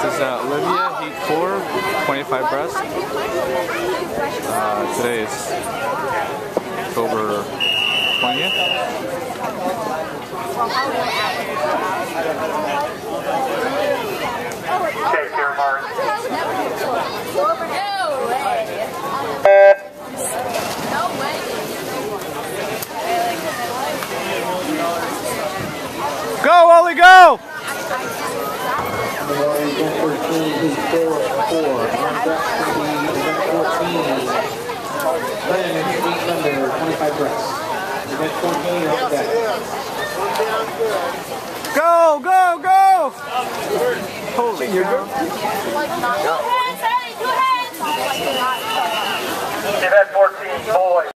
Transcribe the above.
is Olivia, Heat 4, 25 breast. Today is October 20th. Take care, Mark. Go, Ollie, go! Go, go, go! Holy cow. Event 14, boys.